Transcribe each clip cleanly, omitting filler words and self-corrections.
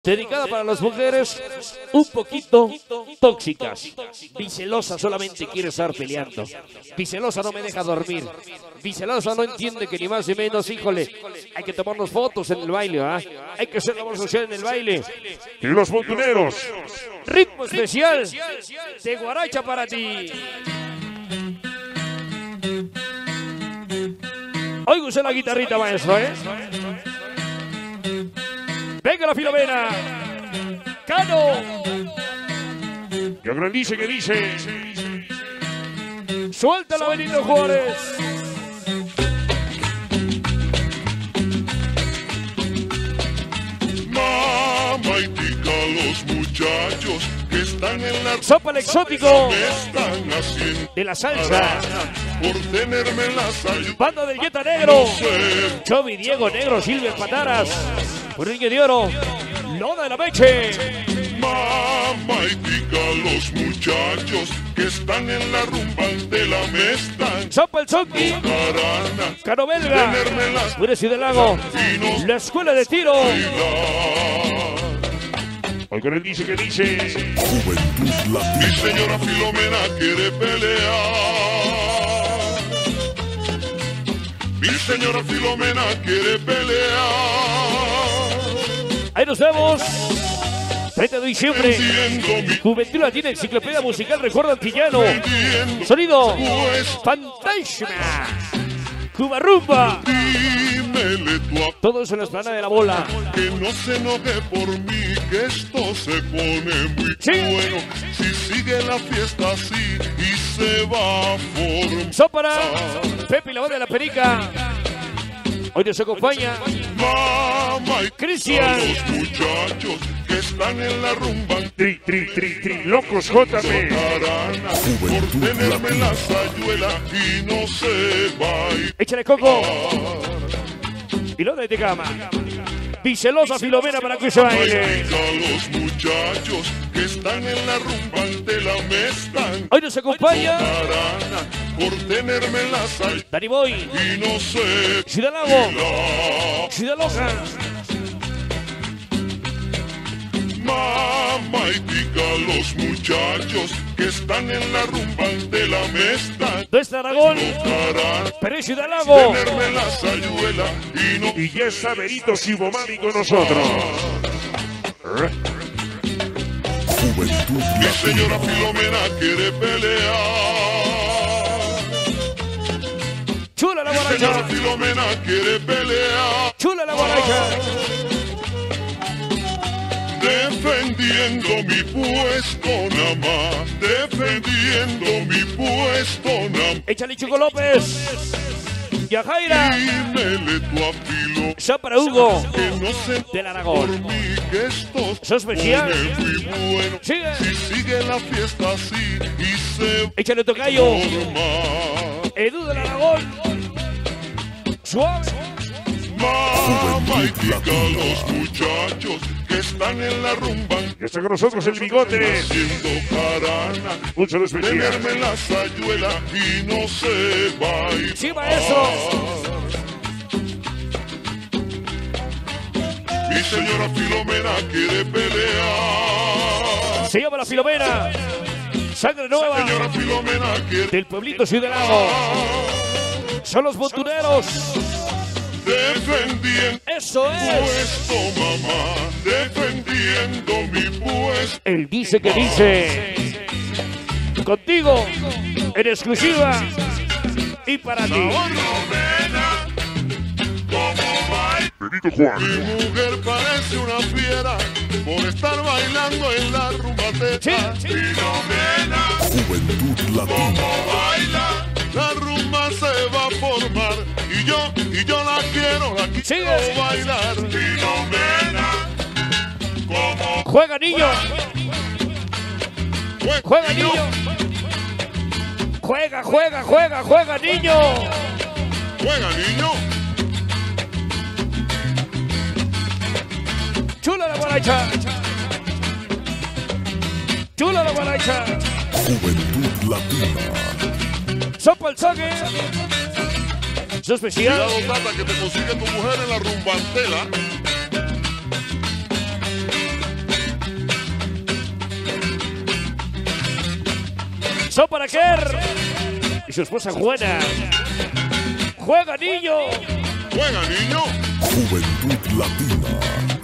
Dedicada para las mujeres un poquito tóxicas. Bicelosa solamente quiere estar peleando. Bicelosa no me deja dormir. Bicelosa no entiende que ni más ni menos, híjole, hay que tomarnos fotos en el baile, ¿ah? Hay que hacer labor social en el baile. Y los montuneros. Ritmo especial de guaracha para ti. Oiga usted la guitarrita, maestro, ¿eh? Venga la Filomena. Cano. Y agrandice que dice. Suéltalo, Benito Juárez. Mamá y tica los muchachos que están en la Sopa el exótico me están haciendo de la salsa. por tenerme en la salud. Banda del Yeta Negro. Sé, Chovi, Diego Negro, Silvia Pataras. Un niño de oro. Loda de la Meche. mamá y tica los muchachos que están en la rumba de la me están Sopa el Zonki. carana. Cano Belga. Tenerme en la Pura Ciudad del Lago. La escuela de tiro. Oiga, agrandice que dice. Mi señora Filomena quiere pelear. Mi señora Filomena quiere pelear. Ahí nos vemos. 30 de diciembre. Entiendo mi Juventud Latina, Enciclopedia Musical, Recuerdo Antillano. entiendo. Sonido Pues Fantasma. Cuba Rumba. dímele tú a Todo eso en la esplanada de la bola. que no se enoje por mí, que esto se pone muy Sí. bueno. Si sigue la fiesta así y se va a formar. Sópara. Pepe y la banda de la Perica. Hoy nos acompaña Mamá y Cristian. los muchachos que están en la rumba Tri, locos JP. carana por tenerme en la sayuela y no se va a ir. Échale coco. Pilota de Tecama. Bicelosa Filomena para que se baile. Los muchachos que están en la rumba de la me están Hoy nos acompaña carana por tenerme en la sayuela Dani Boy. y no se Ciudad Lago. va. Ciudad Loja. Mamá y tica los muchachos que están en la rumba de la me están Desde Aragón. carana. Pero es Ciudad Lago. Tenerme en la sayuela y no. Y ya está Benito Sibomami con nosotros. Mi señora Filomena quiere pelear. Chula la Mi señora guaracha. Filomena quiere pelear. Chula la guaracha. Defendiendo mi puesto nada más. Defendiendo mi puesto nada más. Échale Chico López. Yajaira. Dímele tú a Filo Ya para Hugo. que no se Del por Aragón. mí que esto Eso es especial. pone muy bueno. Sigue. Si sigue la fiesta así y se Échale Tocayo. forma. Edu del Aragón. Suave. Mamá y tica los muchachos que están en la rumba Ya está con nosotros el bigote. haciendo carana. Un saludo especial. Tenerme en la sayuela y no se va a ir. Sí, maestro. Mi señora Filomena quiere pelear. Se llama la Filomena. Sangre nueva. Señora Filomena quiere Del pueblito Ciudad Lago. Son los montuneros. defendiendo Eso es. puesto, mamá. Defendiendo mi puesto. Él dice que dice. Contigo. En exclusiva. Y para ti. Filomena, como baila. Benito Juan. Mi mujer parece una fiera por estar bailando en la rumbateta. Sí, sí. Filomena, como baila, la rumba se va a formar y yo la quiero Sigue. bailar. Filomena, como Juega, niño. Juega, niño. Juega, juega, juega, juega, niño. juega niño. Chula la guaracha. Chula la guaracha. Sopa el saque. Su especial. Cuidado, Tata, que te consigue tu mujer en la rumbantela. Son para Kerr y su esposa Juana. ¡Juega, niño! Juega, niño. Juventud Latina.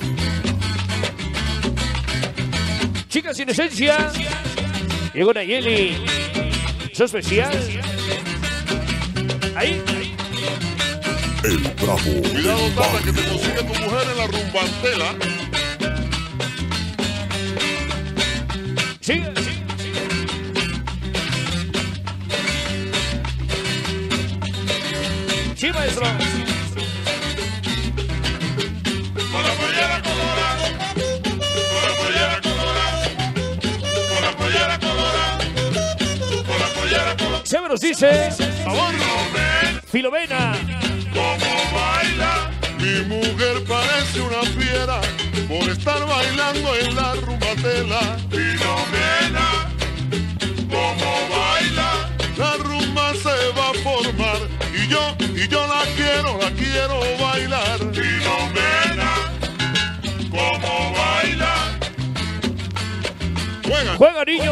Chicas sin esencia. Llegó Nayeli. Eso especial. Ahí. El Bravo. Cuidado, del Tata, que te barrio. consigue tu mujer en la rumbantela. Sigue. Sí, maestro. Con la pollera colorada. Con la pollera colorada. Con la pollera colorada. Con la pollera colorada. Se me nos dice Sabor, Filomena. cómo baila. Mi mujer parece una fiera por estar bailando en la rumbatela. Filomena, cómo baila. La rumba se va a formar y yo la quiero bailar. Filomena, cómo baila. Juega, Juega, niño.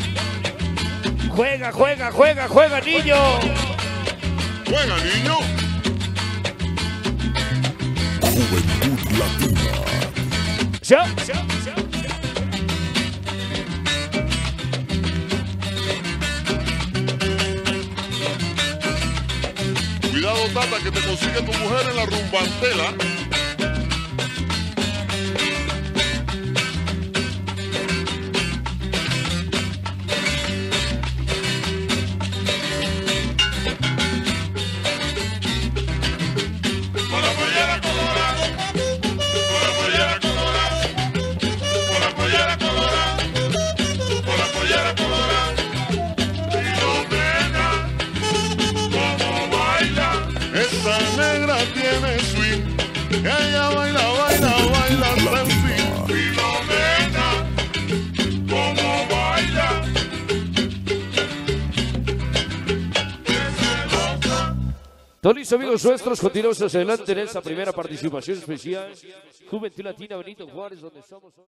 Juega, niño. juega, niño. Juventud Latina. Ya. Cuidado, Tata, que te consigue tu mujer en la rumbantela. Con la pollera colorada. Con la pollera colorada. Con la pollera colorada. Con la pollera colorada. Filomena, cómo baila. Esa negra tiene swing. Ella baila hasta el fin. Filomena, cómo baila. Es celosa. Todos los amigos nuestros, continuamos hacia adelante en esta primera participación especial. Juventud Latina, Benito Juárez, donde estamos.